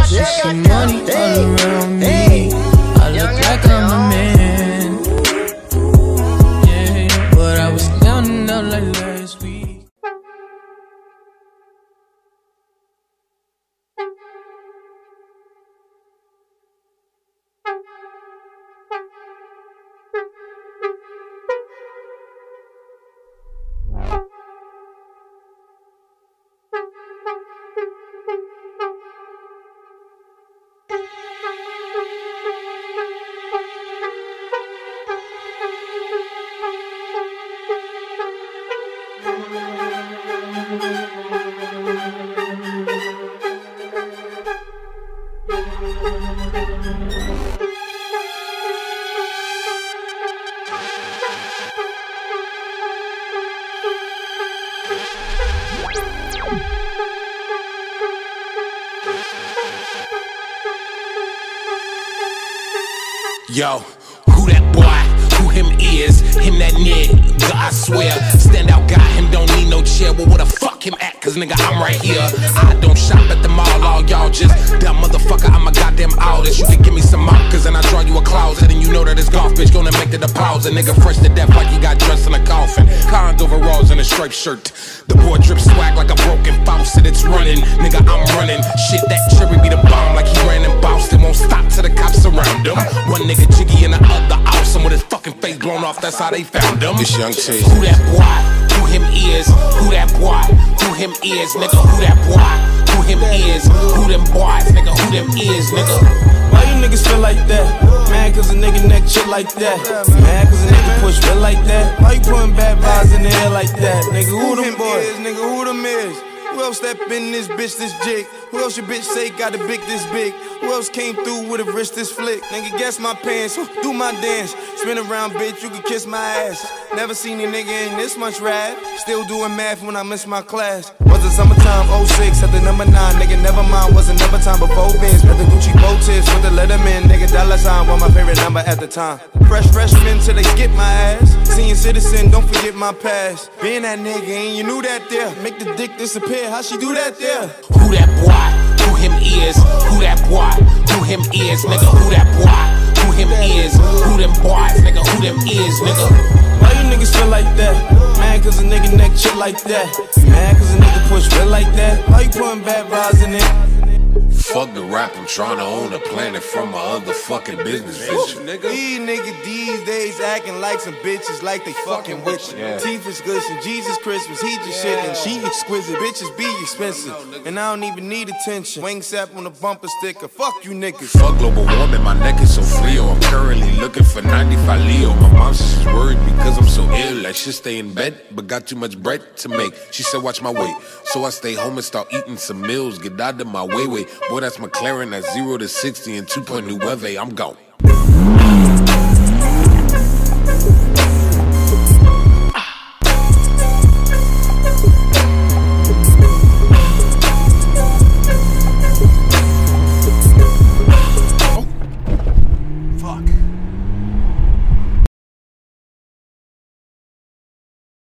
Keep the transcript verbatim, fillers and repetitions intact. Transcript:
It's just some money all around me. I look like I'm the man. Yeah, but I was counting up like last week. Yo, who that boy? Who him is? Him that nigga, I swear. Stand out guy, him don't need no chair. Well, where the fuck him at? Cause nigga, I'm right here. I don't shop at the mall, all y'all just dumb motherfucker. I'm a goddamn artist. You can give me some markers and I draw you a closet. And you know that this golf bitch gonna make the deposit. Nigga fresh to death like he got dressed in a coffin. Cons overalls and a striped shirt. The boy drip swag like a broken faucet. It's running, nigga, I'm running. Shit, that cherry be the bomb like he ran in Boston. Won't stop till the cops around him. One nigga jiggy and the other awesome with his fucking face blown off. That's how they found him. It's Young T. Who that boy? Who him is? Who that boy? Who him is? Nigga, who that boy? Who him is? Who them boys? Nigga, who them is? Nigga. Why you niggas feel like that? Mad cause a nigga neck shit like that. Mad cause a nigga push feel like that. Why you putting bad vibes in the air like that? Nigga, who them boys? Nigga, who them is? Who else step in this bitch this jig? Who else your bitch say got a big this big? Who else came through with a wrist this flick? Nigga, guess my pants, do my dance. Spin around, bitch, you can kiss my ass. Never seen a nigga in this much rap. Still doing math when I miss my class. Was it summertime, oh six, at the number nine. Nigga, never mind, was another time before Vince. At the Gucci bow tips with the Letterman. Nigga, dollar sign was my favorite number at the time. Fresh freshman till they skip my ass. Senior citizen, don't forget my past. Being that nigga, and you knew that there. Make the dick disappear, how she do that there? Who that boy? Who him is? Who that boy? Who him is? Nigga, who that boy? Who him is? Who them boys? Nigga, who them is? Nigga. Why you niggas feel like that? Mad cause a nigga neck shit like that. Mad cause a nigga push feel like that. Why you putting bad vibes in it? Fuck the rap, I'm trying to own a planet from my other fucking business vision. These niggas these days acting like some bitches like they fucking with you. Yeah. Teeth is glisten, Jesus Christmas, he just shit and she exquisite. Bitches be expensive, and I don't even need attention. Wing sap on the bumper sticker, fuck you niggas. Fuck global warming, my neck is so frio. I'm currently looking for ninety-five Leo. My mom says she's worried because I'm so ill. Like should stay in bed, but got too much bread to make. She said watch my weight, so I stay home and start eating some meals. Get out of my way, way. Boy, that's McLaren, that's zero to sixty and two point new weather. I'm gone.